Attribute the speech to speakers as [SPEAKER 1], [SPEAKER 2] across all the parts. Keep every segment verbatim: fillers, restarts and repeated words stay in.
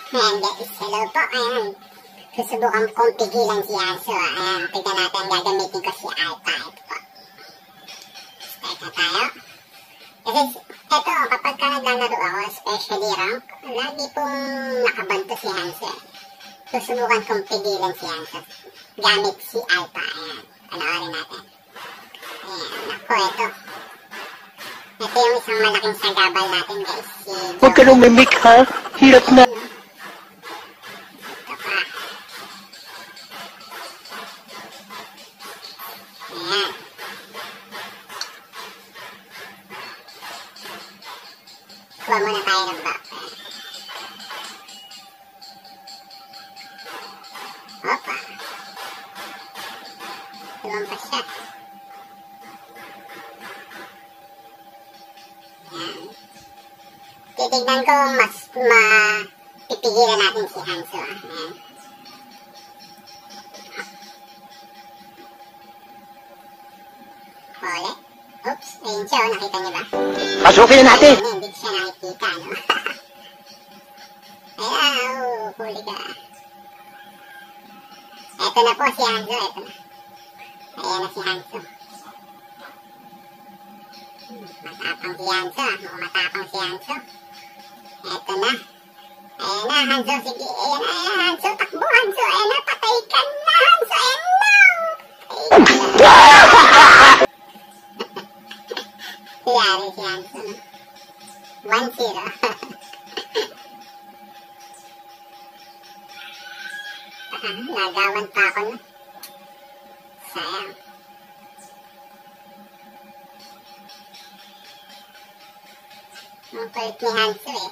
[SPEAKER 1] Ayan guys, hello po. Ayan, susubukan kong pigilan si Hanzo. Ayan, tignan natin, gagamitin ko si Alpha. Ito po. Start na tayo. Kasi ito, kapag ka naglalaro ako, especially rank, lagi pong nakabanto si Hanzo. Susubukan kong pigilan si Hanzo gamit si Alpha. Ayan, panoorin natin. Ayan, ako ito. Ito yung isang malaking sagabal natin guys. Si
[SPEAKER 2] huwag ka nung mimik ha, hirap na.
[SPEAKER 1] Ayan. Kuha muna tayo ng back. Opa. Lumampas siya. Ayan. Titignan ko mas mapipigilan natin si Hanzo. Ayan. Ulit. Oops, ayun siya, oh, nakita niyo ba?
[SPEAKER 2] Pasukin na natin!
[SPEAKER 1] Ayun, hindi siya nakikita, no? Ayan, oh, huli ka. Eto na po si Hanzo, eto na. Ayan na si Hanzo. Matapang si Hanzo, oh, matapang si Hanzo. Eto na. Ayan na, Hanzo, sige. Ayan na, ayan, Hanzo, takbo, Hanzo. Ayan na, patay ka na, Hanzo. Ayan na. Patay ka na. Yari si Hanzo. one zero. Nagawan pa ako na. Sayang. Ang kulit ni Hanzo eh.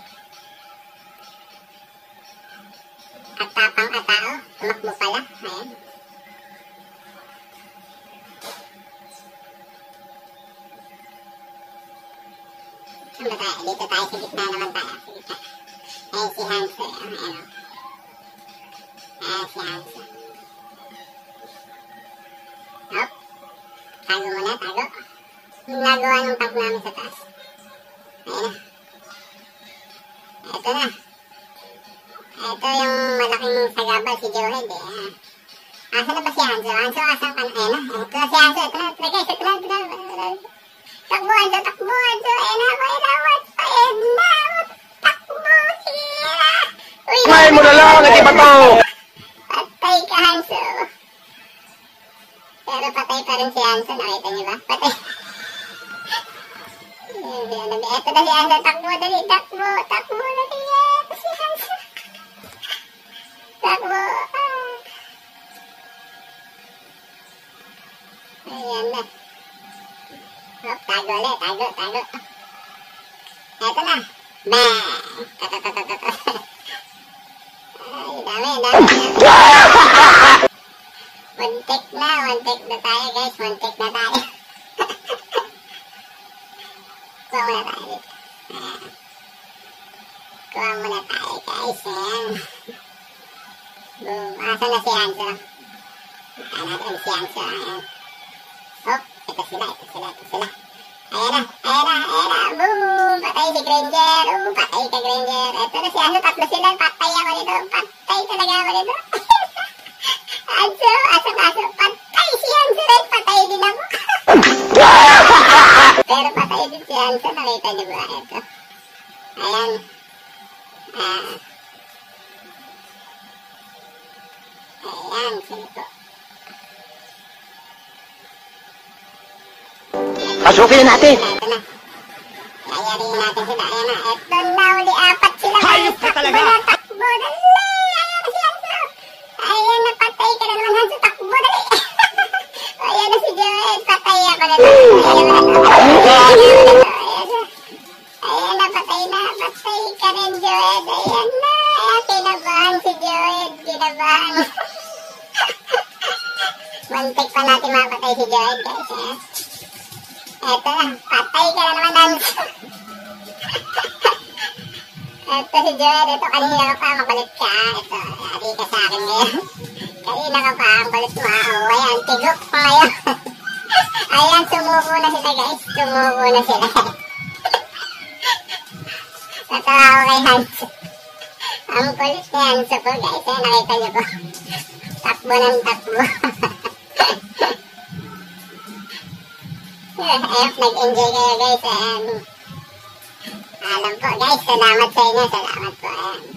[SPEAKER 1] At tapang atao. Tumakbo pala. Ayan. Ano tayo? Dito tayo sa gitna naman tayo. Sa gitna. Ayan si Hanzo. Ayan o. Ayan si Hanzo. Hop. Tago muna. Tago. Yung nagawa ng tank namin sa taas. Ayan na. Ito na. Ito yung malaking sagabal si Johed eh. Asa na ba si Hanzo? Hanzo, asan ka na? Ayan na. Ito na si Hanzo. Ito na. Ito na guys. Ito na. Ito na. Takbo, Hanzo, takbo, Hanzo. Ayan na, ayan na, ayan na. Takbo, sira. Uy,
[SPEAKER 2] Kumain mo na lang, hindi pa to.
[SPEAKER 1] Patay ka, Hanzo. Pero patay pa rin si Hanzo, nakita niyo ba? Patay. Ito na si Hanzo, takbo, dali, takbo, takbo, dali. Ito si Hanzo. Takbo. Ayan na. Hop, tago ulit, tago, tago. Eto na. Bang! Tatatatatata. Ay, dami, dami. One-take na, one-take na tayo guys. One-take na tayo. Kuha muna tayo dito. Ayan. Kuha muna tayo guys. Ayan. Boom. Asan na si Hanzo? Ayan natin si Hanzo. Ayan. Hop. Ito sila, ito sila, ito sila. Ayan na, ayan na, ayan na. Boom! Patay si Granger. Oh, patay ka, Granger. Ito na si Hanzo, tatlo sila. Patay ako nito. Patay talaga ako nito. Hanzo, aso, aso. Patay si Hanzo rin. Patay din ako. Pero patay din si Hanzo. Nakita niyo ba? Ito. Ayan. Ah. Ayan, sige po.
[SPEAKER 2] Pasukin na natin!
[SPEAKER 1] Ito na. Yayarin natin sila. Ayan na. Ito na. Uli apat sila.
[SPEAKER 2] Hayop ka talaga!
[SPEAKER 1] Takbo, dali! Ayan na si Hanzo. Ayan na. Patay ka na naman, Hanzo. Takbo, dali! Ayan na si Joel. Patay ako na ito. Ayan na. Ayan na. Patay na. Patay ka rin, Joel. Ayan na. Ayan. Kinabahan si Joel. Kinabahan. One-take pa natin mapatay si Joel, guys. Ayan. Eto na, patay ka na naman, Hanzo. Eto si Joel, eto kanina ka pa, makulit ka. Eto, adi ka sa akin ngayon. Kanina ka pa, ang kulit mo. O, ayan, tigok pa ngayon. Ayan, sumuko na sila guys. Sumuko na sila. Natawa ko kay Hanzo. Ang kulit ni Hanzo po guys, eh, nakita niyo po. Takbo ng takbo. I hope nag-enjoy kayo guys. Um, alam po guys, salamat sa inyo, salamat po. Ayan.